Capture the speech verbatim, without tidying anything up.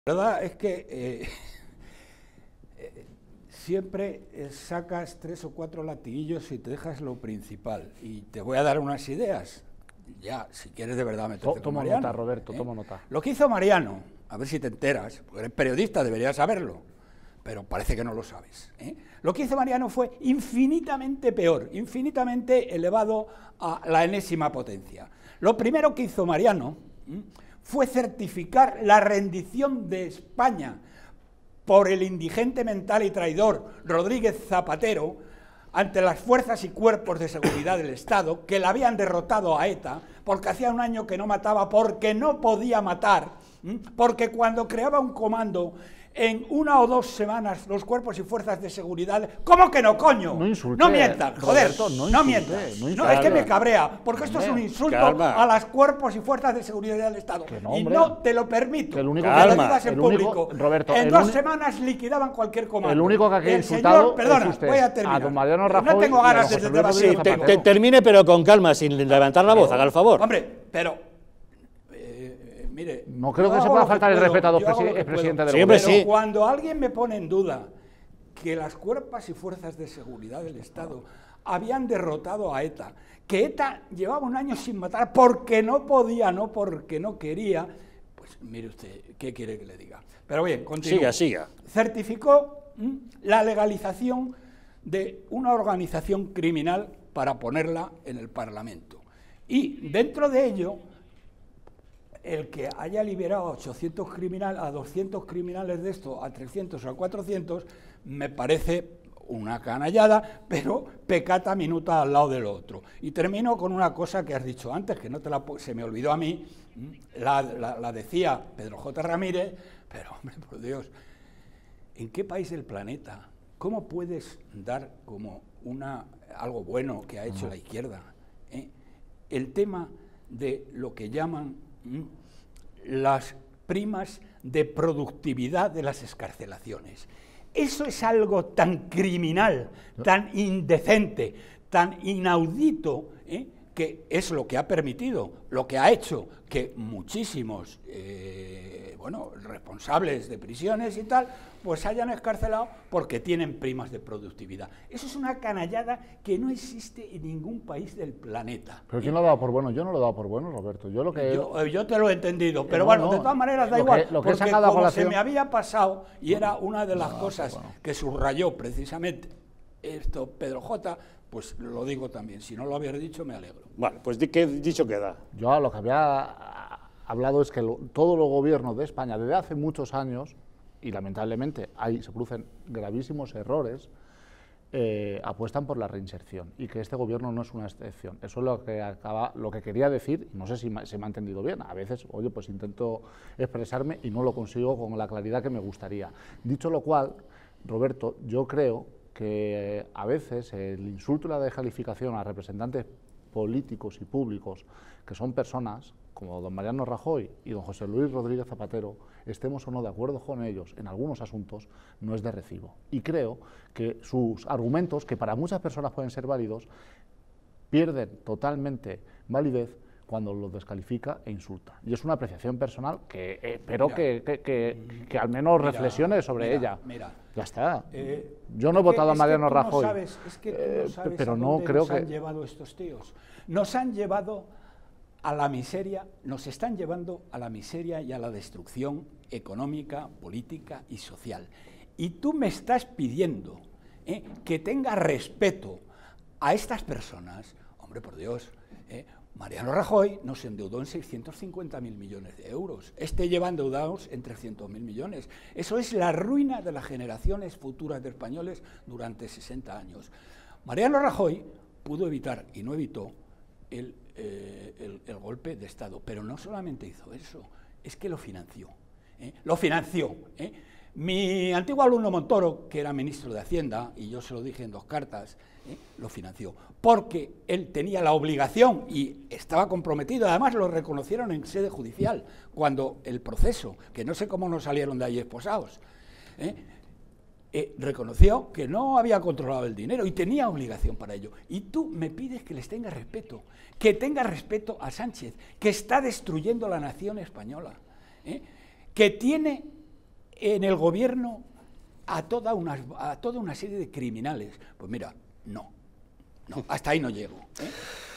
La verdad es que eh, eh, siempre eh, sacas tres o cuatro latiguillos y te dejas lo principal. Y te voy a dar unas ideas. Ya, si quieres de verdad meterte con Tomo Mariano. nota, Roberto, ¿eh? tomo nota. Lo que hizo Mariano, a ver si te enteras, porque eres periodista, deberías saberlo, pero parece que no lo sabes. ¿eh? Lo que hizo Mariano fue infinitamente peor, infinitamente elevado a la enésima potencia. Lo primero que hizo Mariano ¿eh? fue certificar la rendición de España por el indigente mental y traidor Rodríguez Zapatero ante las fuerzas y cuerpos de seguridad del Estado, que la habían derrotado a ETA, porque hacía un año que no mataba, porque no podía matar, ¿m? porque cuando creaba un comando, en una o dos semanas, los cuerpos y fuerzas de seguridad... ¿Cómo que no, coño? No insulte, no mientas, joder, Roberto, no, no insulte, mientas. No, no, es que me cabrea, porque esto es un insulto calma. a las cuerpos y fuerzas de seguridad del Estado. Que no, y hombre. no te lo permito. Que el único que lo Calma. digas en el único- público. Roberto, en el dos uni- semanas liquidaban cualquier comando. El único que aquí ha El insultado señor, perdona, es usted, voy a a terminar. don Mariano No Rajoy tengo y a ganas don de José debatir. Luis Sí, Rodríguez te, Zapatero. te- termine, pero con calma, sin levantar la voz, haga el favor. Hombre, pero... eh, eh, mire, No creo yo que se hago pueda lo faltar el puedo, respeto a dos yo hago presi- lo que expresidentes puedo. del Siempre Pero sí. cuando alguien me pone en duda que las cuerpos y fuerzas de seguridad del Estado habían derrotado a ETA, que ETA llevaba un año sin matar porque no podía, no porque no quería, pues mire usted, ¿qué quiere que le diga? Pero bien, continúo. Siga, siga. Certificó ¿m? la legalización de una organización criminal para ponerla en el Parlamento. Y dentro de ello, el que haya liberado a ochocientos criminales, a doscientos criminales de esto, a trescientos o a cuatrocientos, me parece una canallada, pero pecata minuta al lado del otro. Y termino con una cosa que has dicho antes, que no te la, se me olvidó a mí, la, la, la decía Pedro J. Ramírez, pero hombre, por Dios, ¿en qué país del planeta, cómo puedes dar como una, algo bueno que ha hecho la izquierda, eh, el tema de lo que llaman ¿m? las primas de productividad de las excarcelaciones? Eso es algo tan criminal, tan indecente, tan inaudito, ¿eh? que es lo que ha permitido, lo que ha hecho que muchísimos eh, bueno, responsables de prisiones y tal, pues hayan excarcelado porque tienen primas de productividad. Eso es una canallada que no existe en ningún país del planeta. ¿Pero quién lo ha dado por bueno? Yo no lo he dado por bueno, Roberto. Yo lo que... Yo, yo te lo he entendido, pero no, bueno, no. de todas maneras da Lo igual, que- lo que he porque sacado a como colación- se me había pasado, y era una de las No, cosas bueno. que subrayó precisamente esto Pedro J., pues lo digo también. Si no lo habías dicho, me alegro. Bueno, pues di- ¿qué dicho queda? Yo lo que había hablado es que lo- todos los gobiernos de España desde hace muchos años, y lamentablemente ahí se producen gravísimos errores, eh, apuestan por la reinserción y que este gobierno no es una excepción. Eso es lo que acaba, lo que quería decir, y no sé si ma- se me ha entendido bien. A veces, oye, pues intento expresarme y no lo consigo con la claridad que me gustaría. Dicho lo cual, Roberto, yo creo que a veces el insulto y la descalificación a representantes políticos y públicos que son personas como don Mariano Rajoy y don José Luis Rodríguez Zapatero, estemos o no de acuerdo con ellos en algunos asuntos, no es de recibo. Y creo que sus argumentos, que para muchas personas pueden ser válidos, pierden totalmente validez cuando los descalifica e insulta. Y es una apreciación personal que eh, espero Mira, que, que, que, que al menos mira, reflexione sobre mira, ella. mira. Ya está. Eh, Yo no he es que- votado a es que Mariano tú no Rajoy, sabes- es que tú no eh, sabes pero a no dónde creo nos que... han llevado estos tíos. Nos han llevado a la miseria, nos están llevando a la miseria y a la destrucción económica, política y social. Y tú me estás pidiendo ¿eh? que tenga respeto a estas personas. Hombre, por Dios, ¿eh? Mariano Rajoy nos endeudó en seiscientos cincuenta mil millones de euros. Este lleva endeudados en trescientos mil millones. Eso es la ruina de las generaciones futuras de españoles durante sesenta años. Mariano Rajoy pudo evitar, y no evitó, el, eh, el, el golpe de Estado. Pero no solamente hizo eso, es que lo financió. ¿eh? Lo financió. ¿eh? Mi antiguo alumno Montoro, que era ministro de Hacienda, y yo se lo dije en dos cartas, ¿eh? lo financió, porque él tenía la obligación y estaba comprometido, además lo reconocieron en sede judicial, cuando el proceso, que no sé cómo no salieron de ahí esposados, ¿eh? Eh, reconoció que no había controlado el dinero y tenía obligación para ello. Y tú me pides que les tenga respeto, que tenga respeto a Sánchez, que está destruyendo la nación española, ¿eh? que tiene en el gobierno a toda una, a toda una serie de criminales. Pues mira, no, no, hasta ahí no llego, ¿eh?